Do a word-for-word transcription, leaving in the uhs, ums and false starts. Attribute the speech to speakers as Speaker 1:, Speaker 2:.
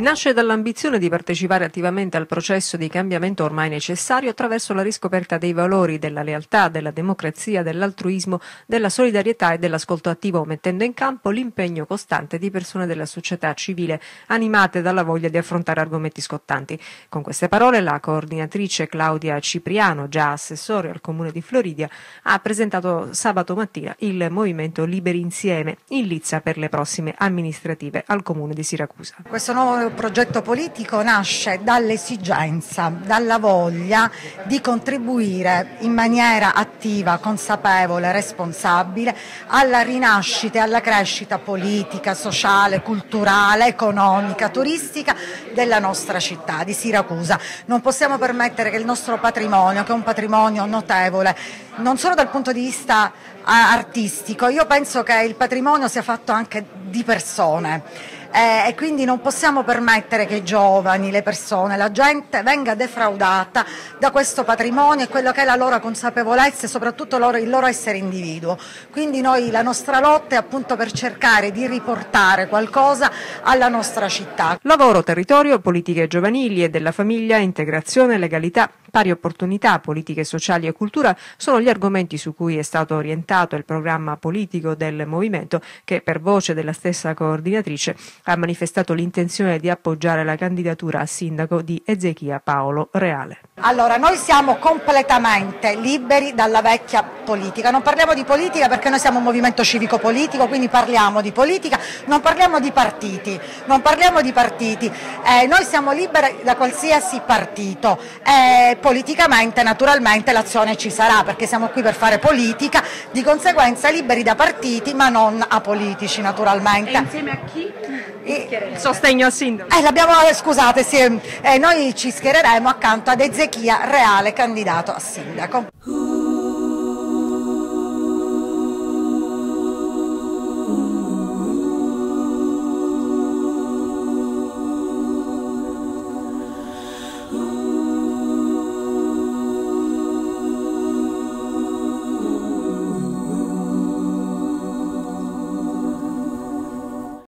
Speaker 1: Nasce dall'ambizione di partecipare attivamente al processo di cambiamento ormai necessario attraverso la riscoperta dei valori della lealtà, della democrazia, dell'altruismo, della solidarietà e dell'ascolto attivo, mettendo in campo l'impegno costante di persone della società civile animate dalla voglia di affrontare argomenti scottanti. Con queste parole la coordinatrice Claudia Cipriano, già assessore al Comune di Floridia, ha presentato sabato mattina il movimento Liberi Insieme in lizza per le prossime amministrative al Comune di Siracusa.
Speaker 2: Questo nuovo progetto politico nasce dall'esigenza, dalla voglia di contribuire in maniera attiva, consapevole, responsabile alla rinascita e alla crescita politica, sociale, culturale, economica, turistica della nostra città di Siracusa. Non possiamo permettere che il nostro patrimonio, che è un patrimonio notevole, non solo dal punto di vista artistico, io penso che il patrimonio sia fatto anche di persone. Eh, e quindi non possiamo permettere che i giovani, le persone, la gente venga defraudata da questo patrimonio e quello che è la loro consapevolezza e soprattutto loro, il loro essere individuo. Quindi noi, la nostra lotta è appunto per cercare di riportare qualcosa alla nostra città.
Speaker 1: Lavoro, territorio, politiche giovanili e della famiglia, integrazione, legalità, pari opportunità, politiche sociali e cultura sono gli argomenti su cui è stato orientato il programma politico del movimento che, per voce della stessa coordinatrice, ha manifestato l'intenzione di appoggiare la candidatura a sindaco di Ezechia Paolo Reale.
Speaker 2: Allora, noi siamo completamente liberi dalla vecchia politica, non parliamo di politica perché noi siamo un movimento civico-politico, quindi parliamo di politica, non parliamo di partiti, non parliamo di partiti, eh, noi siamo liberi da qualsiasi partito, eh, politicamente naturalmente l'azione ci sarà perché siamo qui per fare politica, di conseguenza liberi da partiti ma non apolitici naturalmente.
Speaker 3: E insieme a chi?
Speaker 1: Il sostegno al sindaco.
Speaker 2: Eh, l'abbiamo, scusate, sì, eh, noi ci schiereremo accanto ad Ezechia Reale, candidato a sindaco.